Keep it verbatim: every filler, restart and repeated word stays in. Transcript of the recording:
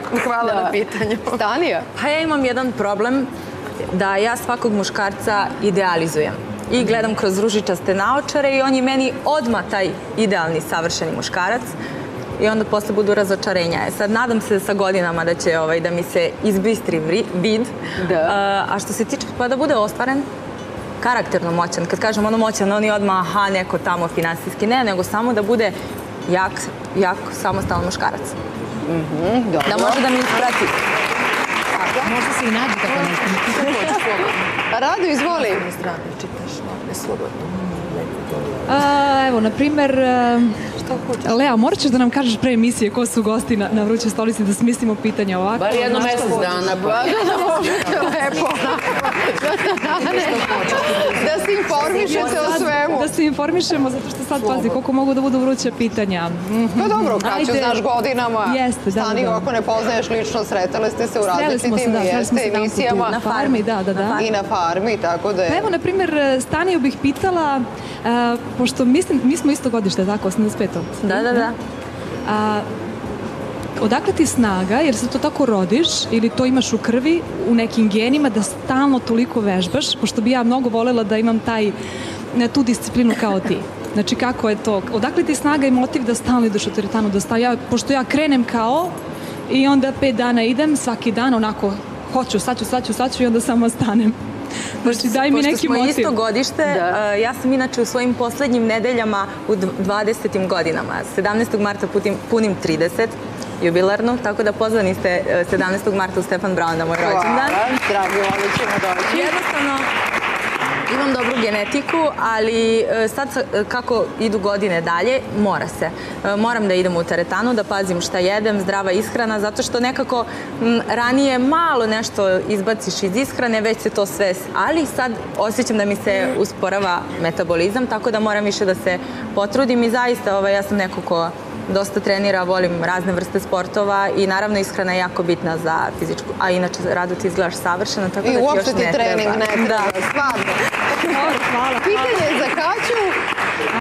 Hvala na pitanju. Stanija? Pa ja imam jedan problem da ja svakog muškarca idealizujem. I gledam kroz ružičaste naočare i on je meni odmah taj idealni, savršeni muškarac. I onda posle budu razočarenja. Sad nadam se sa godinama da će da mi se izbistri vid. A što se tiče pa da bude ostvaren, karakterno moćan. Kad kažem ono moćan, on je odmah aha, neko tamo finansijski. Ne, nego samo da bude jak, jak, samostalan muškarac. Da može da mi isprati. Možda se i nađe tako nešto. Rado, izvoli. Evo, na primer, Lea, morat ćeš da nam kažeš pre emisije ko su gosti na Vrućoj stolici, da smislimo pitanja ovako. Bar jedno mesec dana. Lepo. Da se informišete o svemu. Da se informišemo, zato što sad pazi koliko mogu da budu vruća pitanja. Pa dobro, Kaću, znaš godinama. Jeste, da, da. Stani, ako ne poznaješ lično, sretali ste se u različitim emisijama. Na farmi, da, da, da. I na farmi, tako da je... Pa evo, na primer, Staniju bih pitala, pošto mislim, mi smo isto godište, tako, osamdeset peto. Da, da, da. Odakle ti snaga, jer se to tako rodiš ili to imaš u krvi, u nekim genima, da stalno toliko vežbaš, pošto bi ja mnogo voljela da imam taj, tu disciplinu kao ti. Znači, kako je to? Odakle ti snaga i motiv da stalno ideš u teretanu, da stavim? Pošto ja krenem kao i onda pet dana idem, svaki dan onako, hoću, sad ću, sad ću, sad ću i onda samo stanem. Znači, daj mi neki motiv. Pošto smo isto godište, ja sam inače u svojim poslednjim nedeljama u dvadesetim godinama. sedamnaestog marta punim trideset, jubilarnu, tako da pozvani ste sedamnaestog marta u Stefan Braun na moj rođendan. Hvala, dragi, ovo ćemo doći. Jednostavno, imam dobru genetiku, ali sad kako idu godine dalje, mora se. Moram da idem u teretanu, da pazim šta jedem, zdrava ishrana, zato što nekako ranije malo nešto izbaciš iz ishrane, već se to sve... Ali sad osjećam da mi se usporava metabolizam, tako da moram više da se potrudim i zaista ja sam neko ko dosta trenira, volim razne vrste sportova i naravno ishrana je jako bitna za fizičku, a inače, Rado, ti izgledaš savršeno, tako da ti još ne treba. I uopšte ti trening ne treba, stvarno. Pitanje za Kaću,